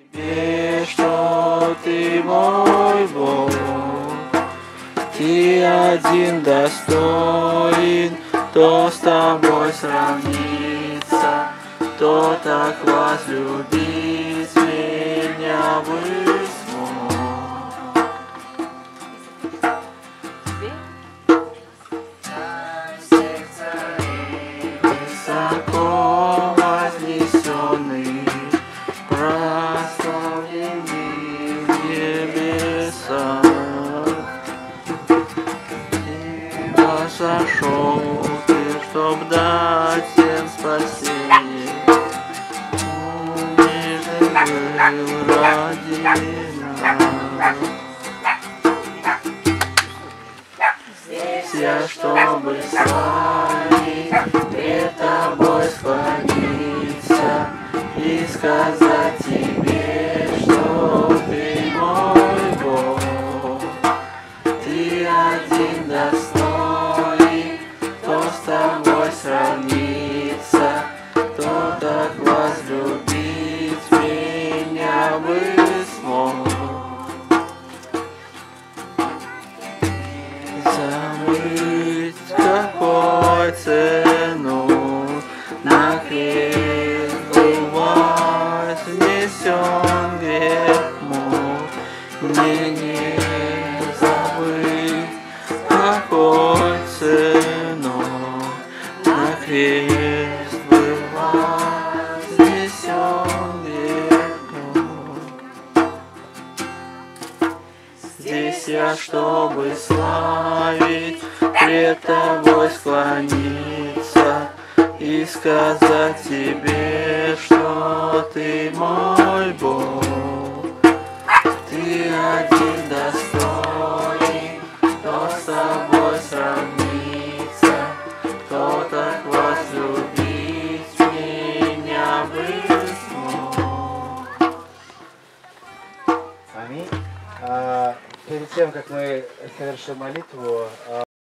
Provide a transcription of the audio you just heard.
И что ты мой Бог, ты один достоин, кто с тобой сравнится, кто так возлюбить меня бы смог. Высоко вознесенный, прославленный в небесах, сошел ты, чтоб дать всем спасение, унижен был ради нас. Здесь я, чтобы славить, пред тобой склониться и сказать тебе, что ты мой Бог, ты один достоин, кто с тобой сравнится, кто так возлюбить меня бы смог. Забыть какой цену на крест был вознесен грех мой, мне не забыть какой цену на крест был вознесен грех мой. Здесь я, чтобы славить, пред тобой склониться и сказать тебе, что ты мой Бог, ты один достоин, кто с тобой сравнится, кто так возлюбить меня бы смог. Аминь. Перед тем, как мы совершим молитву,